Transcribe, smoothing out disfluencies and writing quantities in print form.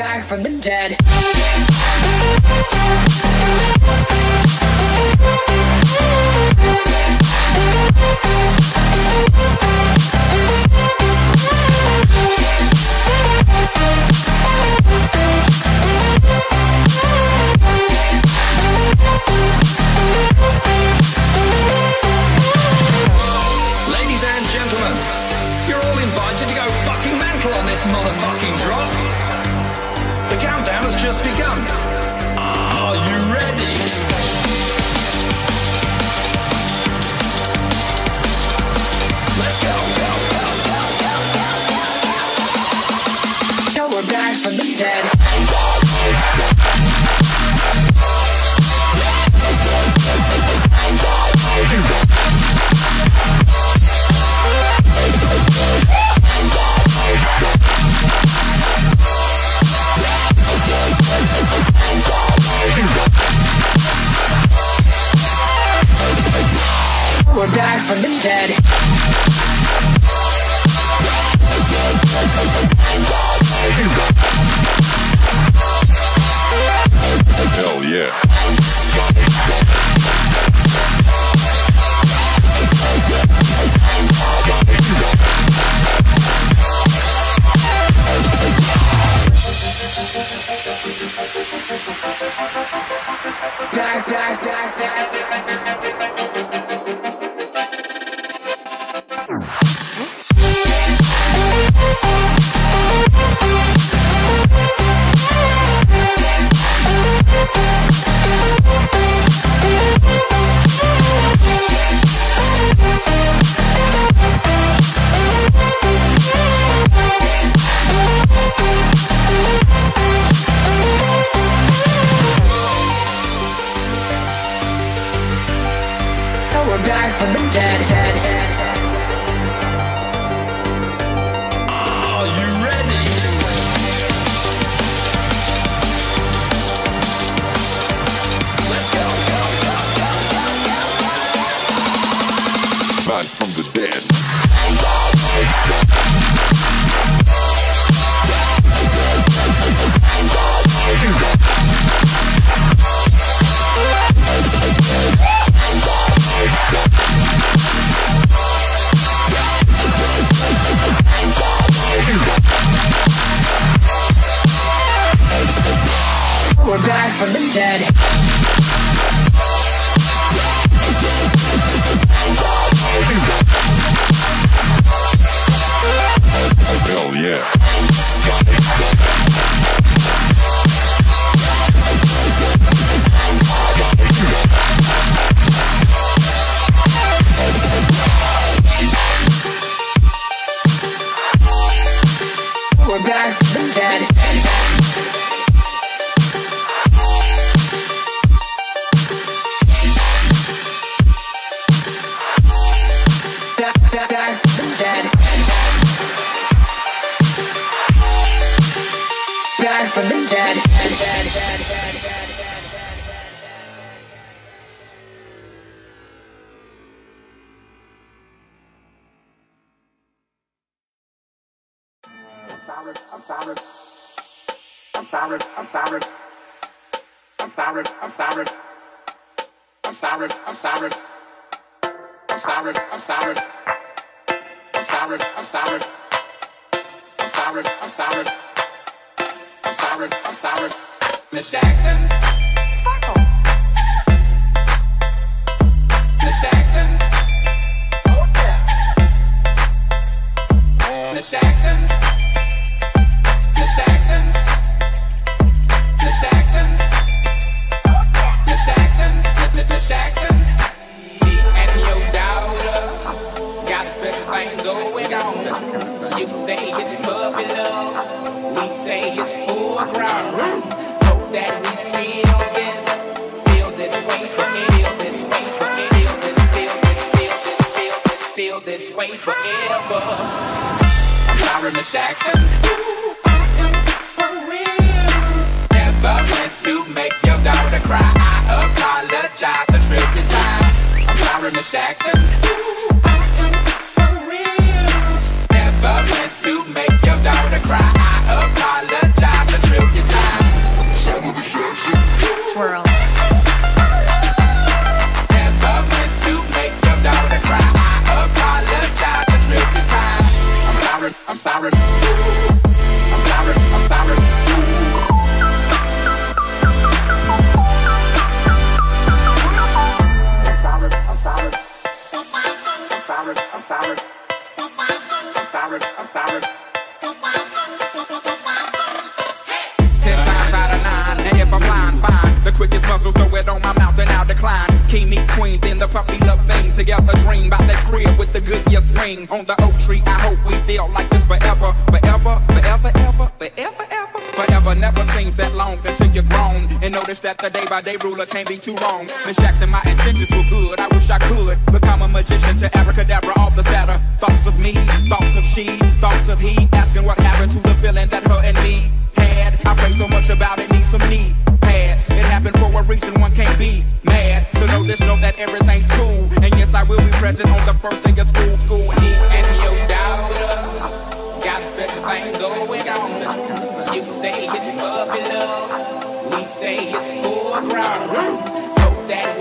back from the dead. Ladies and gentlemen, you're all invited to go fucking mental on this motherfucking drop. The countdown has just begun. Are you ready? Let's go. So we're back from the dead. We're back from the dead. Hell yeah. Back. We're back from the dead. Are you ready? Let's go. Back from the dead. We're back from the dead. Hell yeah. We're back from the dead. Back from the dead. Back from the dead. Miss Jackson. Sparkle. Miss Jackson. Oh yeah. Miss Jackson. Miss Jackson. Miss Jackson. Miss Jackson. Miss Jackson. Me and your daughter got a special thing going on. You say it's puppy love. We say it's full ground. Hope that we feel this way feel this way forever. I'm sorry, Miss Jackson. Never meant to make your daughter cry. I apologize a trillion times. I'm sorry, Miss Jackson. Never meant to make your daughter cry. I apologize a trillion ring on the oak tree. I hope we feel like this forever, forever, forever, ever, forever, ever. Forever never seems that long until you're grown and notice that the day-by-day ruler can't be too wrong. Miss Jackson, my intentions were good. I wish I could become a magician to abracadabra all the sadder thoughts of me, thoughts of she, thoughts of he, asking what happened to the feeling that her and me had. I pray so much about it, need some knee pads. It happened for a reason, one can't be mad. So know this, know that everything's cool. And yes, I will be present on the first day of school. Me and your daughter got a special thing going on. You say it's puppy love, we say it's full grown. Hope that